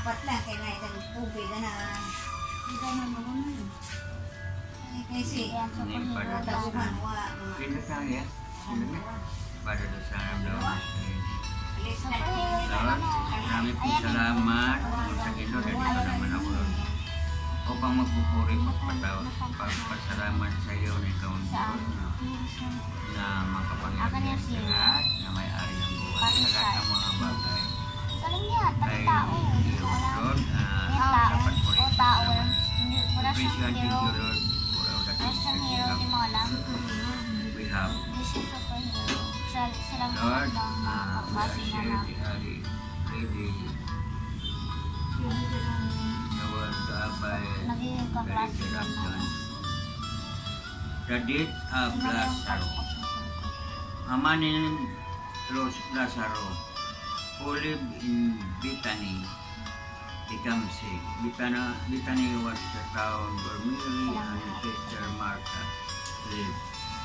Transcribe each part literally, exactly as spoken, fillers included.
apat lang, kaya nga itang tubig na. Hindi ka naman naman. Kasi, taguhan mo. Pinatang ya? Pada dosa daw. Lord, kami po salamat sa ito na dito naman ako upang magpupuri pagpasalamat sa iyo na ikaw ang Diyos na makapangyarihan sa lahat na may-ari ng buhay sa lahat ng mga bagay. Kay Lord, dapat po rin salamat. Appreciate you, Lord, for all that we have. Lord, uh, we are shared the hari lady the world to abide the resurrection. The death of Lazarus. Amanin Lazarus, who lived in Bethany, became sick. Bethany, Bethany was the town where Mary and his sister Martha lived.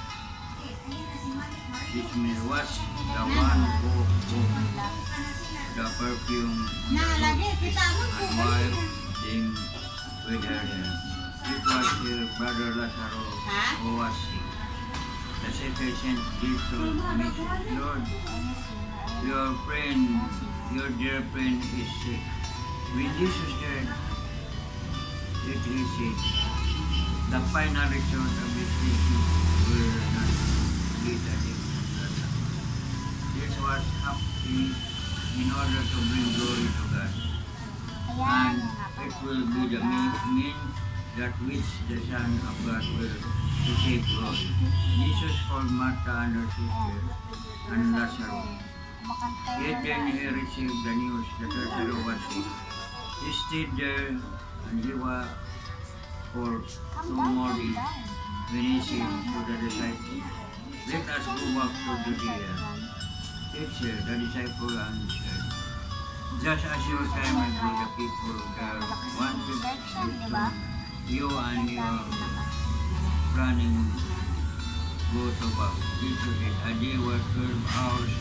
This man was the one who bought the perfume and wife them with her. It was her brother Lazarus who was sick. The Savior sent this to me, Lord, your friend, your dear friend is sick. When Jesus heard that he said, the final result of his sickness will not be the death. This was happening in order to bring glory to God. And it will be the means that which the Son of God will receive glory. Jesus called Martha and her sister and Lazarus. Yet then he received the news that Lazarus was sick. He stayed there and he was for two more days. When he said to the disciples, let us go back to Judea. Teacher, the disciple answered, just as your time ago the people there wanted to you and your running go to back. Jesus said, a day were twelve hours.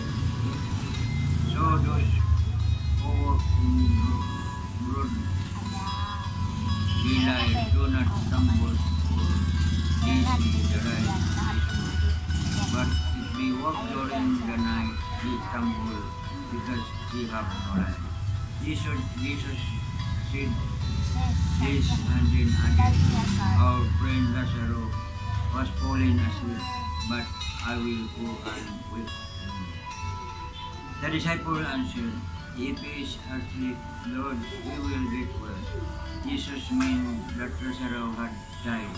So those who work in broad daylight do not stumble for this is the right. But if we walk during the night, we stumble because we have no light. Jesus, Jesus said this and then added, our friend Lazarus was falling asleep, but I will go and wake him. The disciple answered, if he is asleep, Lord, he will get well. Jesus meant that Lazarus had died.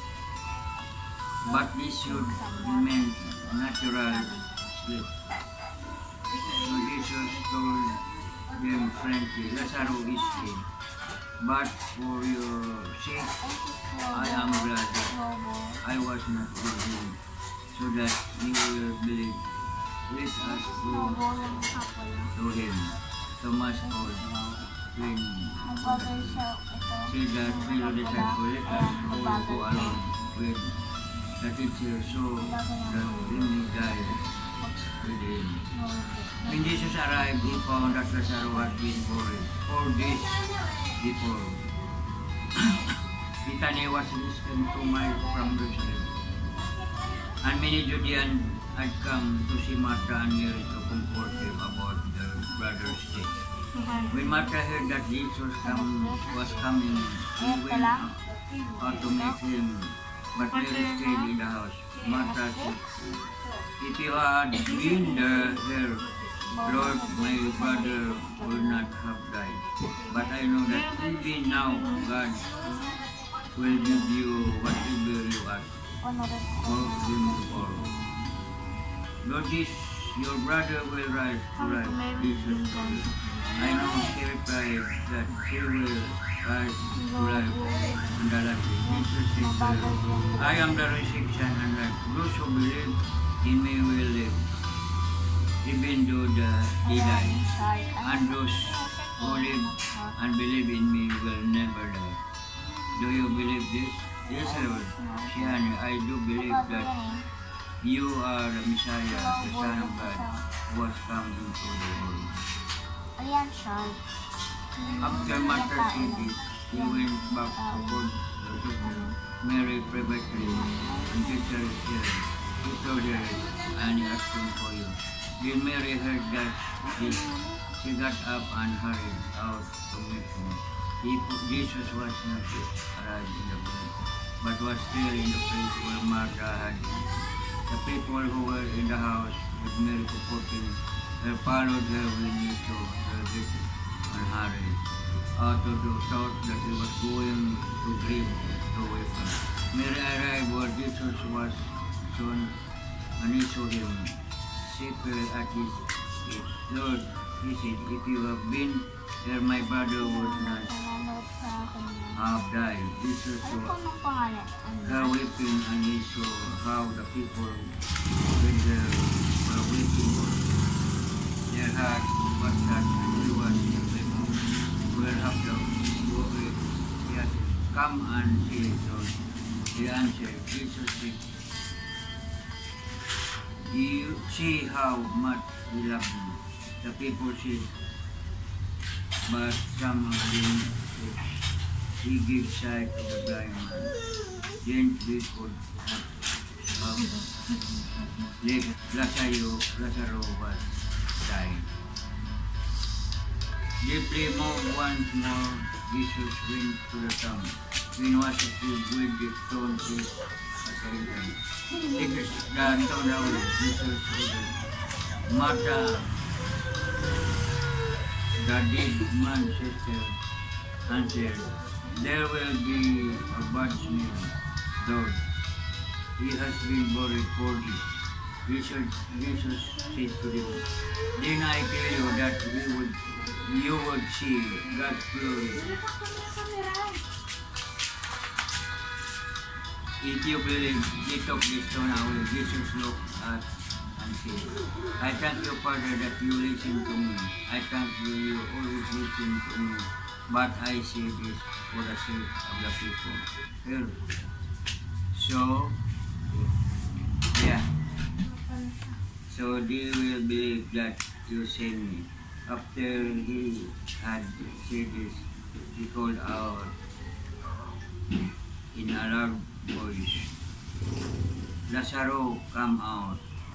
But this should remain natural sleep. So Jesus told them frankly, Lazarus is dead. But for your sake, I am glad that I was not with him, so that you will believe. Let us go to him. Thomas called when said that fellow disciple, let us all go along with the teacher so that we may die with him. When Jesus arrived, he found that Lazarus had been buried four days before. Bethany was less than two miles from Jerusalem, and many Judeans had come to see Martha and Mary to comfort them about their brother's death. When Martha heard that Jesus come, was coming, she went out to meet him. But Mary stayed in the house. Martha said, if you had been there, there, Lord, my brother would not have died. But I know that even now, God will give you whatever you ask for him for. Lord Jesus, your brother will rise to life. Jesus told her. I know she replied that she will rise to life on the last day. Jesus said to her, I am the resurrection and life. Those who believe in me will live, even though they die. And those who live and believe in me will never die. Do you believe this? Yes, Lord. She answered, I do believe that you are the Messiah, the Son of God, who has come into the world. Ayan siya. After Mater City, he went back to Port Mary privately and teacher here. He told her, "Annie asking for you." Then Mary heard that this. She got up and hurried out to meet him. He, Jesus was not yet arrived in the place, but was still in the place where Martha had been. The people who were in the house with Mary comforting her followed her when he saw her visit and hurried out of the thought that he was going to grieve to Weeping. Mary arrived where Jesus was soon, and he saw him, sit at his feet. "Lord," he said, "if you have been here, my brother would not have died." Jesus saw her weeping, and he saw how the people with her were weeping. Their heart was touched, and he was removed. Where have the worried? He had come and see it. He answered, Jesus said, "You see how much we love you." The people said, but some of them said, "He gave sight to the blind man." Then we could have left Lazarus, Lazarus was dying. Deeply moved once more, Jesus went to the town. When was achieved with the stone face at the entrance. Take the stone away, Jesus ordered. Martha, the dead man's sister, answered, "There will be a bad smell, Lord. He has been buried four days." Jesus, Jesus said to them, "Then I tell you that we would, you would see God's glory. If you believe, he took the stone away." Jesus looked at and said, "I thank you, Father, that you listen to me. I thank you, you always listen to me. But I say this for the sake of the people here. So, yeah. So they will believe that you sent me." After he had said this, he called out in a loud voice, "Lazarus, come out."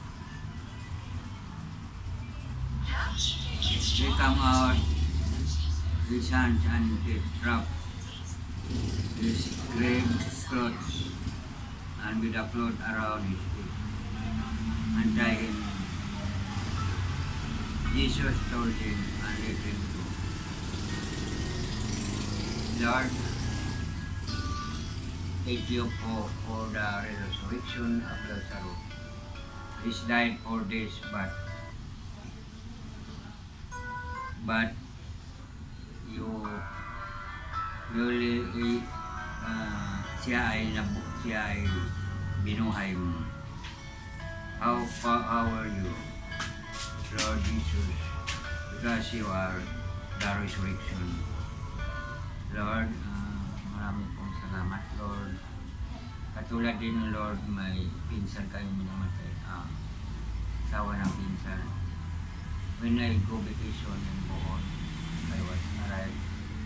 They come out, his hands and feet wrapped his grave clothes and with a cloth around his feet, and tie him. Jesus told him and let him go. Lord, thank you for, for the resurrection of Lazarus. He died four days, but but you really uh, siya ay nabu siya ay binuhay mo. How how are you, Lord Jesus? Because you are the resurrection. Lord, uh, maraming pong salamat, Lord. Katulad din, Lord, may pinsan kayong minamatay. Um, sawa ng pinsan. When I go vacation in Bohol, I was arrived.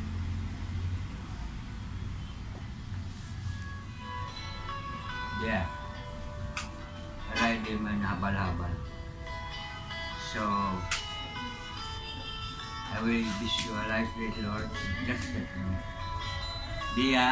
Yeah. Arrived in man habal-habal. So, I will visualize this, Lord. Just that, you know. Dia,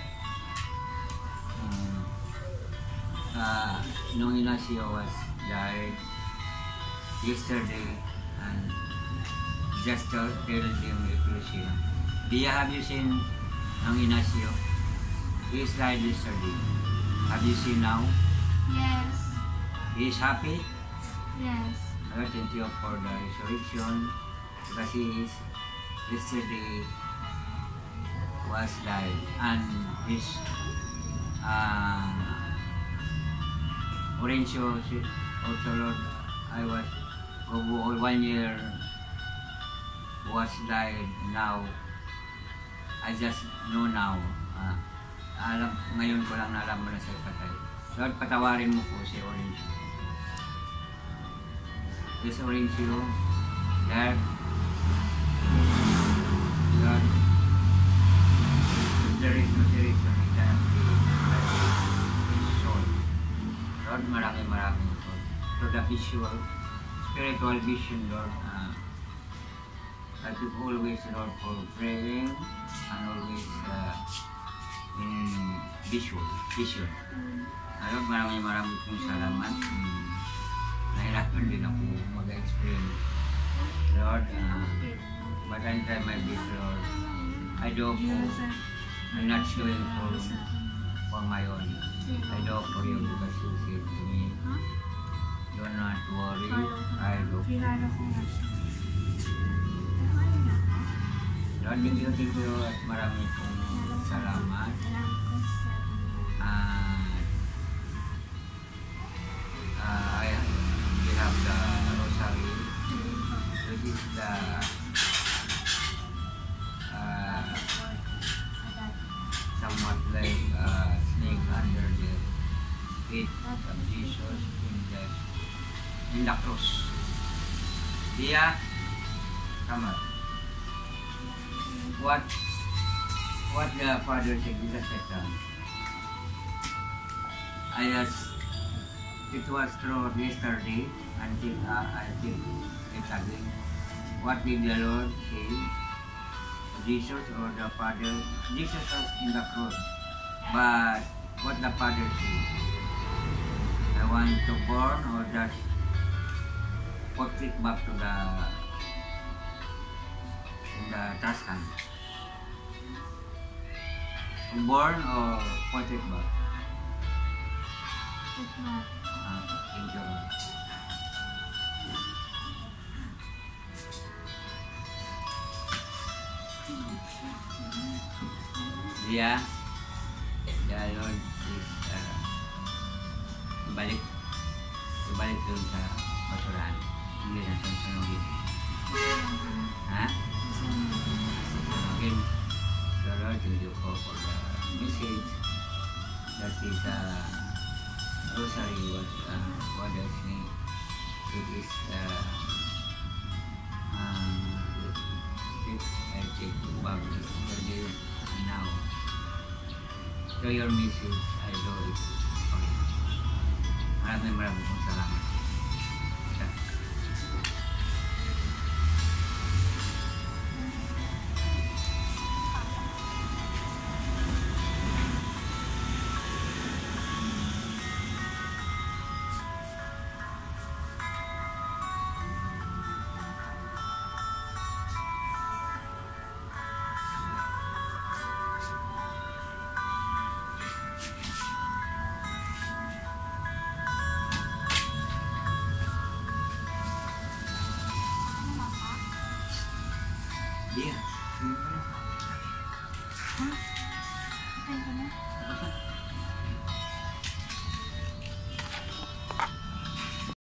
um, uh, nung Ignacio was died yesterday, and just tell, tell him if you see him. Dia, have you seen nung Ignacio? He is died yesterday. Have you seen now? Yes. He is happy? Yes. I thank you for the resurrection, because he is yesterday was died, and his uh, Orencio also, Lord, I was over one year was died. Now I just know now. Uh, alam ngayon ko lang nalaman na siya patay. Lord, patawarin mo po si Orencio. This Orencio, that Lord, if there is no direction, it cannot be solved. Lord, maraming maraming po. To the visual, spiritual vision, Lord, uh, I keep always, Lord, for praying and always uh, in visual, vision. Uh, Lord, maraming maraming pong salamat. Um, nahirapan din ako mag-explain, Lord, uh, but I try my best, Lord. I do po, I'm not doing for, for my own. I do for you because you said to me, do not worry, I do. Lord, thank you, thank you, at marami pong salamat. At uh, I we have the rosary. This is the uh, somewhat like uh, snake under the feet of Jesus in the in the cross. Dia, come on. What what the Father said, Jesus said, I asked, it was through yesterday until uh, I think it again. What did the Lord say? Jesus or the Father? Jesus was in the cross. But what the Father said? I want to born or just put it back to the in the trash can. Born or put it back? Ah, thank you. Dia, the Lord is uh, balik, balik dun sa basurahan. Hindi na sunsunugin. Ha? Sunsunugin. The Lord, thank you for the message that is uh, rosary was uh, what I say. It is uh, um, it, I take back yesterday and now. So your message, I do it. Okay. Maraming maraming pong salamat. Dia. Hah? Kain ka na? Apa sih?